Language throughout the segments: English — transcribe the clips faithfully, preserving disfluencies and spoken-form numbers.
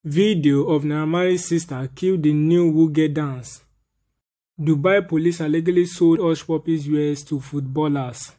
Video of Naira Marley's sister killed the new Wuge dance. Dubai police allegedly sold hush puppies U S to footballers.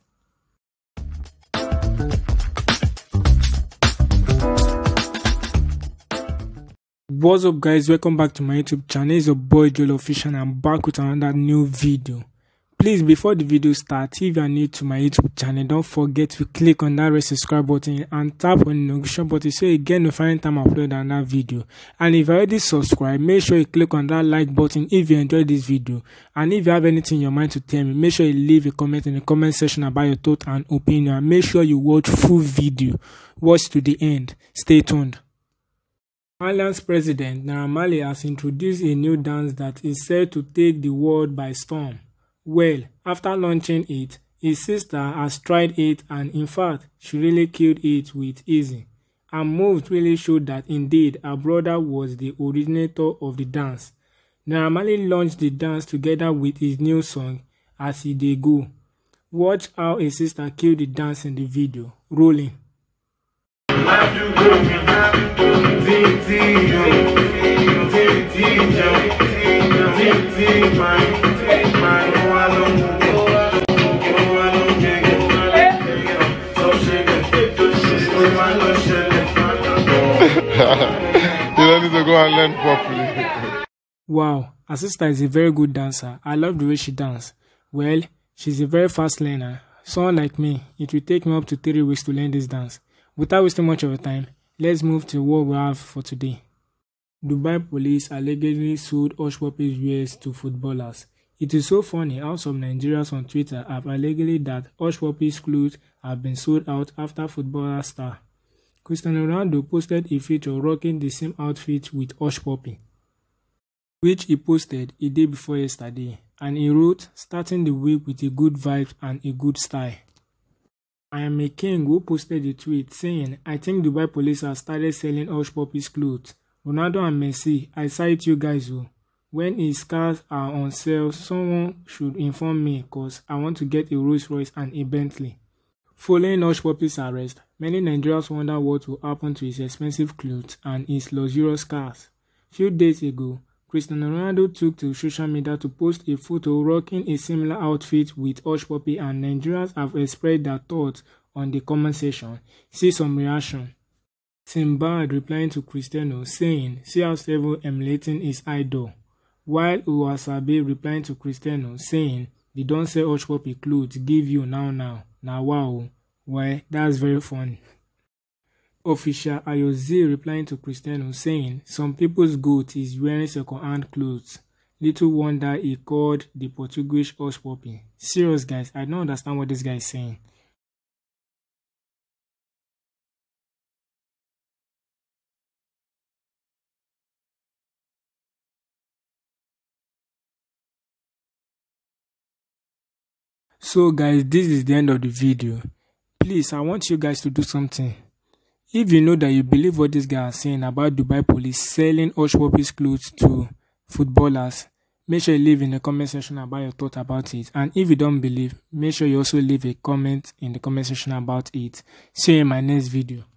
What's up guys, welcome back to my YouTube channel. It's your boy Joel Official and I'm back with another new video. Please, before the video starts, if you are new to my YouTube channel, don't forget to click on that red subscribe button and tap on the notification button so you get notified anytime I upload another video. And if you already subscribed, make sure you click on that like button if you enjoyed this video. And if you have anything in your mind to tell me, make sure you leave a comment in the comment section about your thought and opinion. And make sure you watch full video. Watch to the end. Stay tuned. Malian's president Naira Marley has introduced a new dance that is said to take the world by storm. Well, after launching it, his sister has tried it and in fact, she really killed it with ease. Her moves really showed that indeed her brother was the originator of the dance. Naira Marley launched the dance together with his new song, As He Dey Go. Watch how his sister killed the dance in the video. Rolling. You don't need to go and learn properly. Wow, her sister is a very good dancer. I love the way she dances. Well, she's a very fast learner. Someone like me, it will take me up to three weeks to learn this dance. Without wasting much of your time, let's move to what we have for today. Dubai police allegedly sold hush puppies U S to footballers. It is so funny how some Nigerians on Twitter have allegedly that hush puppies clothes have been sold out after footballer star Cristiano Ronaldo posted a picture rocking the same outfit with hush puppy, which he posted a day before yesterday, and he wrote, starting the week with a good vibe and a good style. I am a king who posted a tweet saying, I think Dubai police have started selling hush puppies clothes. Ronaldo and Messi, I cite you guys who. When his cars are on sale, someone should inform me cause I want to get a Rolls Royce and a Bentley. Following hush puppy's arrest, many Nigerians wonder what will happen to his expensive clothes and his luxurious cars. Few days ago, Cristiano Ronaldo took to social media to post a photo rocking a similar outfit with hush puppy, and Nigerians have expressed their thoughts on the comment section. See some reaction. Simbad replying to Cristiano saying, see how Stable emulating his idol. While Uwasabe replying to Cristiano saying, they don't sell hush puppy clothes, give you now now. Now wow, well, that's very funny. Official Ayoze replying to Cristiano saying, some people's goat is wearing second-hand clothes. Little wonder he called the Portuguese hush puppy. Serious guys, I don't understand what this guy is saying. So guys, this is the end of the video. Please, I want you guys to do something. If you know that you believe what this guy is saying about Dubai police selling hush puppies clothes to footballers, make sure you leave in the comment section about your thought about it. And if you don't believe, make sure you also leave a comment in the comment section about it. See you in my next video.